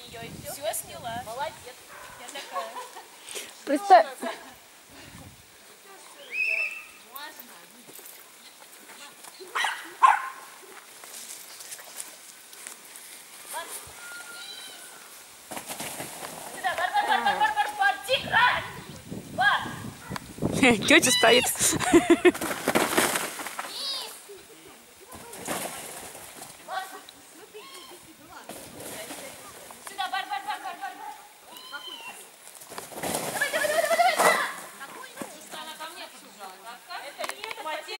нее и все. Все сняла. Молодец. Я такая. Представь. Бар, тихо! Бар! Тетя стоит.